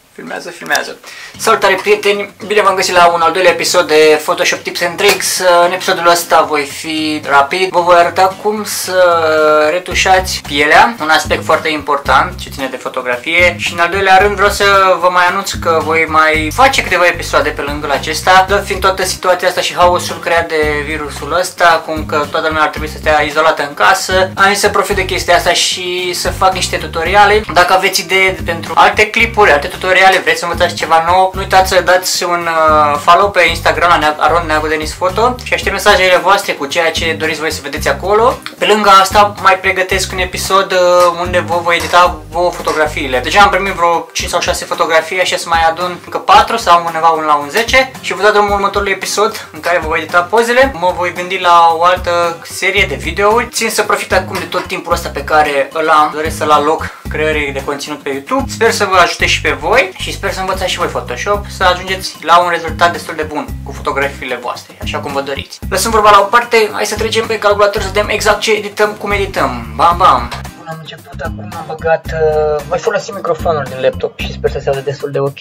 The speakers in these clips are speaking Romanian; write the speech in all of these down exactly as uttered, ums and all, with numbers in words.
Filmează, filmează. Salutare prieteni, bine v-am găsit la un al doilea episod de Photoshop Tips and Tricks. În episodul ăsta voi fi rapid, vă voi arăta cum să retușați pielea, un aspect foarte important ce ține de fotografie. Și în al doilea rând vreau să vă mai anunț că voi mai face câteva episoade pe lângă acesta, dat fiind toată situația asta și haosul creat de virusul ăsta, cum că toată lumea ar trebui să stea izolată în casă. Am zis să profit de chestia asta și să fac niște tutoriale. Dacă aveți idei pentru alte clipuri, alte tutoriale, vreți să învățați ceva nou, nu uitați să dați un uh, follow pe Instagram la arond neagodenisfoto și aștept mesajele voastre cu ceea ce doriți voi să vedeți acolo. Pe lângă asta mai pregătesc un episod uh, unde vă voi edita vouă fotografiile. Deja am primit vreo cinci sau șase fotografii, așa să mai adun încă patru sau undeva un la un zece și vă dau drumul următorului episod în care vă voi edita pozele. Mă voi gândi la o altă serie de videouri. Țin să profit acum de tot timpul ăsta pe care îl am, doresc să-l aloc creării de conținut pe YouTube. Sper să vă ajute și pe voi și sper să învățați și voi Photoshop, să ajungeți la un rezultat destul de bun cu fotografiile voastre, așa cum vă doriți. Lăsăm vorba la o parte, hai să trecem pe calculator să vedem exact ce edităm, cum edităm. Bam, bam! Bun, am început, acum am băgat, uh, voi folosi microfonul din laptop și sper să se audă destul de ok.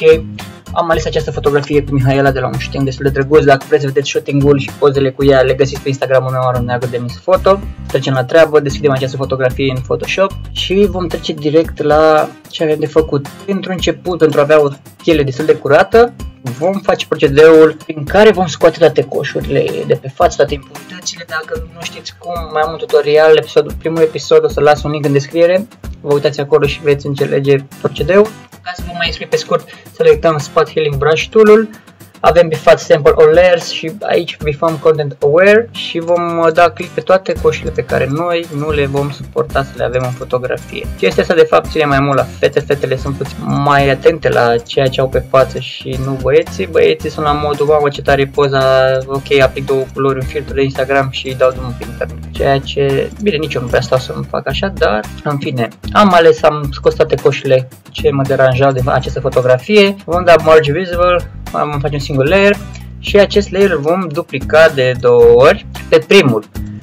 Am ales această fotografie cu Mihaela de la un shooting destul de drăguț. Dacă vreți să vedeți shooting-ul și pozele cu ea, le găsiți pe Instagramul meu, arond neagodenisfoto. Trecem la treabă, deschidem această fotografie în Photoshop și vom trece direct la ce avem de făcut. Pentru început, pentru a avea o piele destul de curată, vom face procedeul prin care vom scoate toate coșurile de pe față, toate impuritățile. Dacă nu știți cum, mai am un tutorial, episodul, primul episod, o să las un link în descriere. Vă uitați acolo și veți înțelege procedeul. Ca să vă mai explic pe scurt, selectăm Spot Healing Brush Tool-ul, avem bifat Sample All Layers și aici bifăm Content Aware și vom da click pe toate coșile pe care noi nu le vom suporta să le avem în fotografie. Chestia asta de fapt ține mai mult la fete, fetele sunt puțin mai atente la ceea ce au pe față și nu băieții. Băieții sunt la modul, wow, ce tare poza, ok, aplic două culori, un filtru de Instagram și dau drumul pe internet. Ceea ce, bine, nici eu nu prea stau să nu fac așa, dar în fine, am ales, am scos toate coșile ce mă deranjau de această fotografie, vom da Merge Visible, vom face un single layer și acest layer îl vom duplica de două ori. Pe primul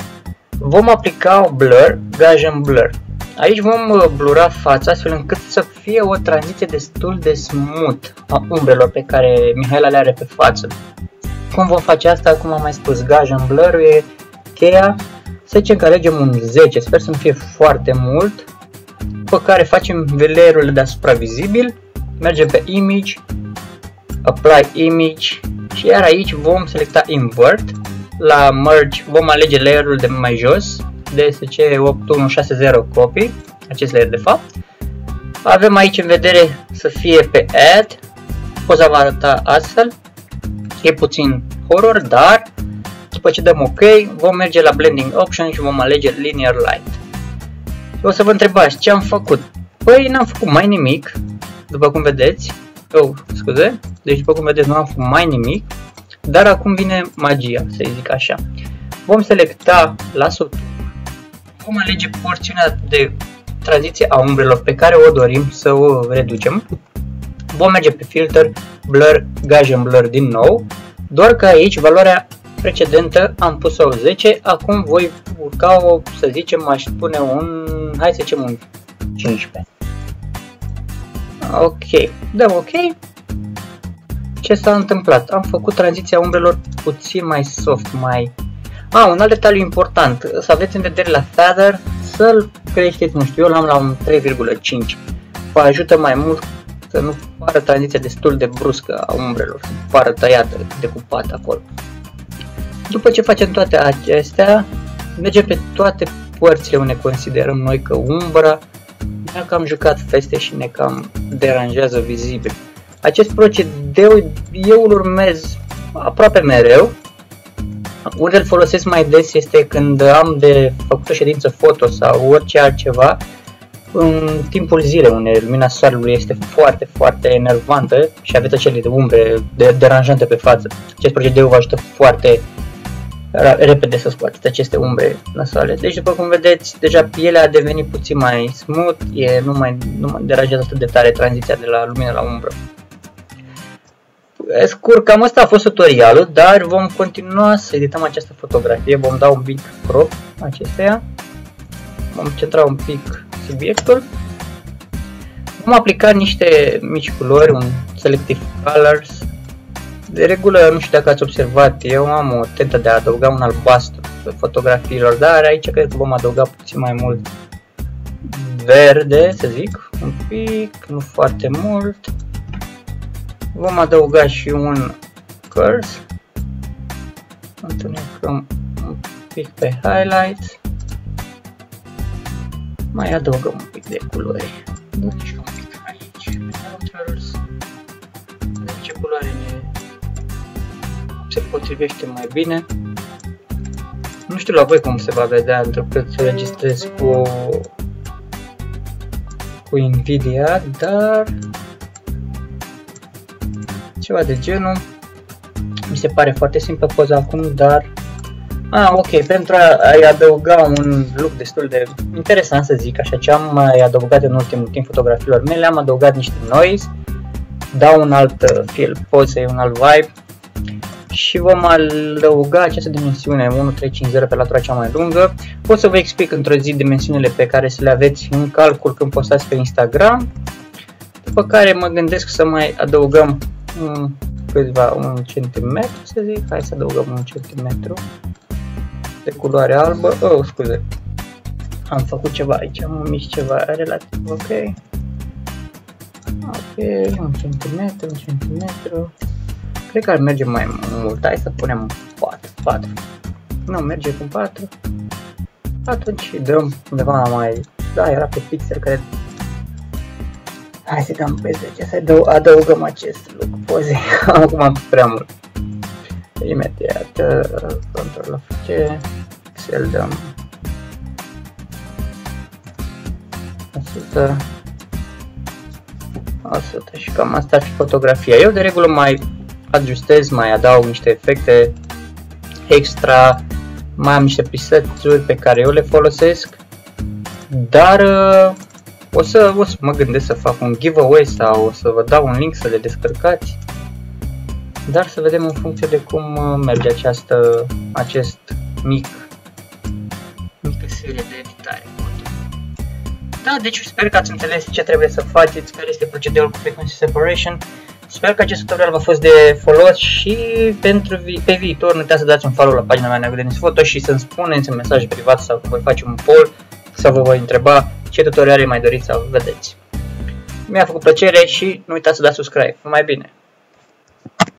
vom aplica o blur, Gaussian blur. Aici vom blura fața astfel încât să fie o tranziție destul de smooth a umbrelor pe care Mihaela le are pe față. Cum vom face asta? Cum am mai spus, Gaussian blur e cheia. Să zicem că alegem un zece, sper să nu fie foarte mult, după care facem layerul deasupra vizibil, mergem pe Image, Apply Image și iar aici vom selecta Invert. La Merge vom alege layerul de mai jos, D S C opt unu șase zero Copy, acest layer de fapt. Avem aici în vedere să fie pe Add, poza va arăta astfel, e puțin horror, dar după ce dăm OK vom merge la Blending Option și vom alege Linear Light. O să vă întrebați ce am făcut. Păi n-am făcut mai nimic, după cum vedeți. Oh, scuze, deci după cum vedeți nu am făcut mai nimic, dar acum vine magia, să zic așa. Vom selecta la sub, vom alege porțiunea de tranziție a umbrelor pe care o dorim să o reducem. Vom merge pe Filter, Blur, Gaussian Blur din nou, doar că aici valoarea precedentă am pus-o zece, acum voi urca-o, să zicem, aș pune un, hai să zicem un cincisprezece. Ok, dăm ok. Ce s-a întâmplat? Am făcut tranziția umbrelor puțin mai soft, mai... Ah, un alt detaliu important, să aveți în vedere la feather, să-l creșteți, nu știu, eu l-am la un trei virgulă cinci. Vă ajută mai mult să nu pară tranziția destul de bruscă a umbrelor, să pară tăiată, decupată acolo. După ce facem toate acestea, mergem pe toate părțile unde considerăm noi că umbra ne-a cam jucat feste și ne cam deranjează vizibil. Acest procedeu eu îl urmez aproape mereu. Unde îl folosesc mai des este când am de făcut o ședință foto sau orice altceva în timpul zilei, unde lumina soarelui este foarte, foarte enervantă și aveți acele de umbre de deranjante pe față. Acest procedeu vă ajută foarte repede să scoateți aceste umbre nasoale. Deci după cum vedeți, deja pielea a devenit puțin mai smooth, e, nu, mai, nu mai deranjează atât de tare tranziția de la lumină la umbră. Scurt, cam asta a fost tutorialul, dar vom continua să edităm această fotografie, vom da un pic crop acesteia, vom centra un pic subiectul, Am aplicat niște mici culori, un Selective Colors. De regulă, nu știu dacă ați observat, eu am o tentă de a adăuga un albastru pe fotografiilor, dar aici cred că vom adăuga puțin mai mult verde, să zic, un pic, nu foarte mult. Vom adăuga și un curse. Întunecăm un pic pe highlights. Mai adăugăm un pic de culori. Deci un pic aici, outers. Ce culoare ne se potrivește mai bine. Nu știu la voi cum se va vedea, pentru că se registrez cu cu Nvidia, dar ceva de genul. Mi se pare foarte simplă poza acum, dar ah, ok, pentru a-i adăuga un look destul de interesant, să zic așa, ce am mai adăugat în ultimul timp fotografiilor mele, am adăugat niște noise, dau un alt feel pozei, un alt vibe și vom adăuga această dimensiune unu trei cinci zero pe latura cea mai lungă. Pot să vă explic într-o zi dimensiunile pe care să le aveți în calcul când postați pe Instagram, după care mă gândesc să mai adăugăm un, câțiva, un centimetru, să zic, hai să adăugăm un centimetru de culoare albă. Oh, scuze, am făcut ceva aici, am omis ceva relativ, ok. Ok, un centimetru, un centimetru. Cred că ar merge mai mult, hai să punem patru, patru. Nu, merge cu patru. Atunci dăm undeva mai, da, era pe pixel, cred. Hai să dăm pe zece, să adăugăm acest look poze. Acum am prea mult. Imediat, control F C, să-l dăm o sută, o sută și cam asta ar fi fotografia. Eu de regulă mai ajustez, mai adaug niște efecte extra, mai am niște preset-uri pe care eu le folosesc, dar uh, o, să, o să mă gândesc să fac un giveaway sau o să vă dau un link să le descărcați, dar să vedem în funcție de cum merge această, acest mic, mică serie de editare. Da, deci sper că ați înțeles ce trebuie să faceți, care este procedeul cu frequency separation. Sper că acest tutorial v-a fost de folos și pentru vi pe viitor nu uitați să dați un follow la pagina mea Neagădenis Photo și să-mi spuneți în mesaj privat sau că voi face un poll sau vă voi întreba ce tutoriale mai doriți să vedeți. Mi-a făcut plăcere și nu uitați să dați subscribe. Mai bine!